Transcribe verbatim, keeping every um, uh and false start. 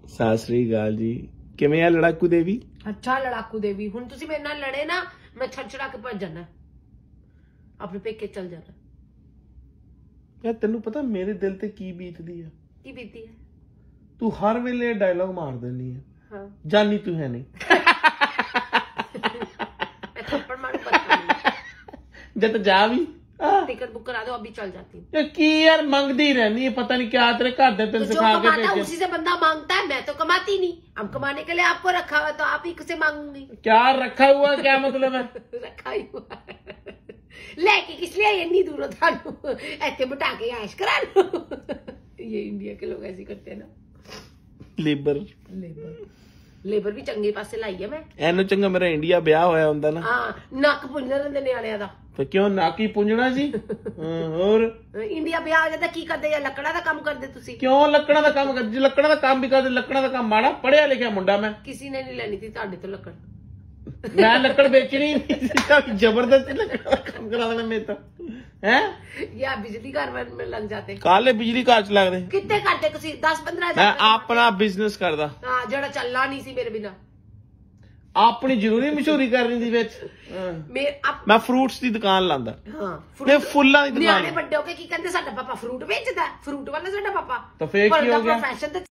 ਸਤਿ ਸ੍ਰੀ ਅਕਾਲ ਜੀ। ਕਿਵੇਂ ਆ ਲੜਾਕੂ ਦੇਵੀ? ਅੱਛਾ ਲੜਾਕੂ ਦੇਵੀ, ਹੁਣ ਤੁਸੀਂ ਮੇਰੇ ਨਾਲ ਲੜੇ ਨਾ, ਮੈਂ ਛੜਛੜਾ ਕੇ ਭੱਜ ਜਾਣਾ, ਆਪਣੇ ਪੇਕੇ ਚਲ ਜਾਣਾ। ਯਾਰ ਤੈਨੂੰ ਪਤਾ ਮੇਰੇ ਦਿਲ ਤੇ ਕੀ ਬੀਤਦੀ ਆ? ਕੀ ਬੀਤੀ ਹੈ? ਤੂੰ ਹਰ ਵੇਲੇ ਡਾਇਲੌਗ ਮਾਰ ਦਿੰਦੀ ਆ। ਹਾਂ ਜਾਨੀ ਤੂੰ ਹੈ ਨਹੀਂ। मैं थप्पड़ मारू बस जब जा भी टिकट बुक करा दो, अभी चल जाती हूँ। यार की यार मांगती रहनी है, पता नहीं क्या तेरे घर दे तेरे सिखा के भेजे। उसी से बंदा मांगता है, मैं तो कमाती नहीं। हम कमाने के लिए आपको रखा हुआ, तो आप ही से मांगूंगी। क्या रखा हुआ, क्या मतलब है? रखा ही हुआ लेके किस लिए इतनी दूर था, ऐसे बिठा के ऐश करा लो। ये इंडिया के लोग ऐसे करते हैं ना। लेबर लेबर ਲੇਬਰ ਵੀ ਚੰਗੇ ਪਾਸੇ ਲਾਈ ਹੈ ਮੈਂ। ਐਨੂੰ ਚੰਗਾ ਮੇਰਾ ਇੰਡੀਆ ਵਿਆਹ ਹੋਇਆ ਹੁੰਦਾ ਨਾ। ਹਾਂ ਨੱਕ ਪੁੰਝਣ ਰਹਿੰਦੇ ਨਿਆਣਿਆਂ ਦਾ। ਤੇ ਕਿਉਂ ਨੱਕ ਹੀ ਪੁੰਝਣਾ ਸੀ? ਹੋਰ ਇੰਡੀਆ ਵਿਆਹ ਹੋ ਜਾਂਦਾ ਕੀ ਕਰਦੇ? ਜਾਂ ਲੱਕੜਾਂ ਦਾ ਕੰਮ ਕਰਦੇ ਤੁਸੀਂ? ਕਿਉਂ ਲੱਕੜਾਂ ਦਾ ਕੰਮ ਕਰਦੇ? ਲੱਕੜਾਂ ਦਾ ਕੰਮ ਵੀ ਕਰਦੇ। ਲੱਕੜਾਂ ਦਾ ਕੰਮ ਮਾੜਾ, ਪੜਿਆ ਲਿਖਿਆ ਮੁੰਡਾ ਮੈਂ। ਕਿਸੇ ਨੇ ਨਹੀਂ ਲੈਣੀ ਸੀ ਤੁਹਾਡੇ ਤੋਂ ਲੱਕੜ। ਮੈਂ ਲੱਕੜ ਵੇਚਣੀ ਨਹੀਂ, ਜ਼ਬਰਦਸਤੀ ਲੱਕੜਾਂ ਦਾ ਕੰਮ ਕਰਾ ਦੇਣਾ ਮੇਰੇ ਤੋਂ ਹੈ। ਜਾਂ ਬਿਜਲੀ ਘਰ में लग जाते। ਕਾਲੇ ਬਿਜਲੀ ਘਰ ਚ ਲੱਗਦੇ ਕਿੱਥੇ ਕਰਦੇ ਤੁਸੀਂ? दस पंद्रह ਮੈਂ ਆਪਣਾ ਬਿਜ਼ਨਸ ਕਰਦਾ। ਹਾਂ ਜਿਹੜਾ ਚੱਲਣਾ ਨਹੀਂ ਸੀ ਮੇਰੇ ਬਿਨਾ। ਆਪਣੀ ਜ਼ਰੂਰੀ ਮਸ਼ਹੂਰੀ ਕਰਨੀ ਦੀ ਵਿੱਚ ਮੈਂ ਫਰੂਟਸ ਦੀ ਦੁਕਾਨ ਲਾਂਦਾ। ਹਾਂ ਤੇ ਫੁੱਲਾਂ ਦੀ ਦੁਕਾਨ। ਨਿਆਣੇ ਵੱਡੇ ਹੋ ਕੇ ਕੀ ਕਹਿੰਦੇ ਸਾਡਾ ਪਾਪਾ ਫਰੂਟ ਵੇਚਦਾ, ਫਰੂਟ ਵਾਲਾ ਸਾਡਾ ਪਾਪਾ। ਤਾਂ ਫੇਰ ਕੀ ਹੋ ਗਿਆ? ਫੈਸ਼ਨ